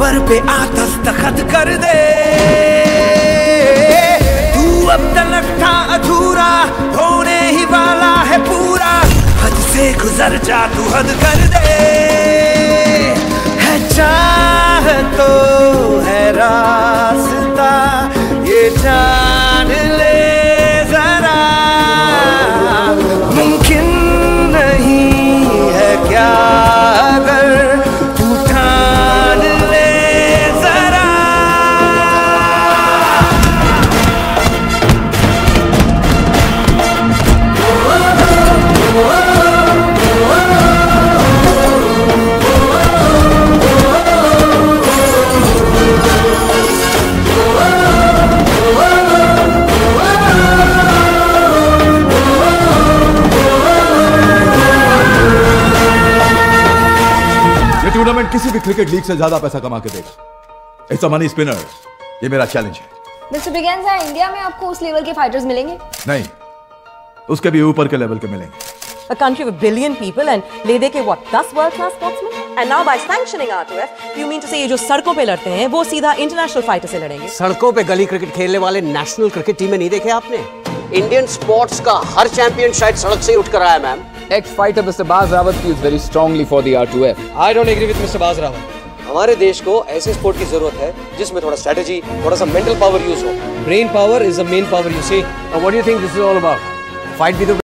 Paper पे आ दस्तखत कर दे। तू अब तलक था अधूरा, होने ही वाला है पूरा। हद से गुजर जा, तू हद कर दे। है चाह तो है रास्ता, ये जान ले जरा। मुमकिन नहीं है क्या अगर तू ठान ले जरा। टूर्नामेंट किसी भी क्रिकेट लीग से ज्यादा पैसा कमा के देगा। It's a money spinner. ये मेरा चैलेंज है। मिस्टर बिगेंजा, इंडिया में आपको उस लेवल के फाइटर्स मिलेंगे? नहीं, उसके भी ऊपर के लेवल के मिलेंगे। A country with billion people and ले दे के what 10 world class sportsmen? And now by sanctioning R2F, you mean to say ये जो सड़कों पे लड़ते हैं वो सीधा इंटरनेशनल फाइटर से लड़ेंगे? सड़कों पे गली क्रिकेट खेलने वाले नेशनल क्रिकेट टीम में नहीं देखे आपने? इंडियन स्पोर्ट्स का हर चैंपियन शायद सड़क से ही उठ कर आया ma'am. Ex-fighter Mr. Baz Rawat feels very strongly for the R2F. I don't agree with Mr. Baz Rawat. हमारे देश को ऐसे स्पोर्ट की जरूरत है जिसमें थोड़ा स्ट्रेटजी, थोड़ा सा मेंटल पावर यूज हो। Brain power is the main power, you see. Now what do you think this is all about? Fight with the